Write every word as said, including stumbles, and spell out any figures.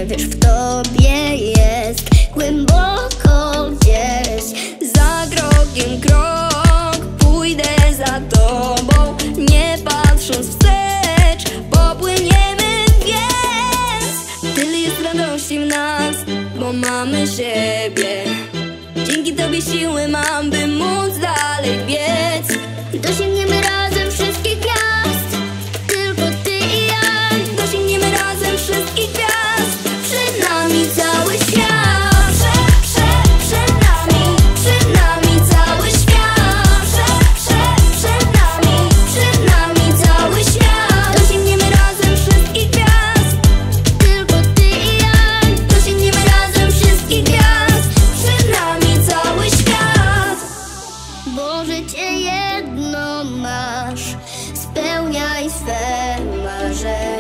wiesz, w tobie jest głęboko gdzieś. Za krokiem krok pójdę za tobą, nie patrząc wstecz, popłyniemy, więc tyle jest radości w nas, bo mamy siebie. Dzięki tobie siły mam, by móc dalej biec. Dosięgniemy razem wszystkich gwiazd, tylko ty i ja. Dosięgniemy razem wszystkich gwiazd, przed nami cały świat. Prze, prze, przed nami, przed nami cały świat. Prze, prze, przed nami, przed nami cały świat. Dosięgniemy razem wszystkich gwiazd, tylko ty i ja. Dosięgniemy razem wszystkich gwiazd, przed nami cały świat. Bo życie jedno masz, spełniaj swe marzenia.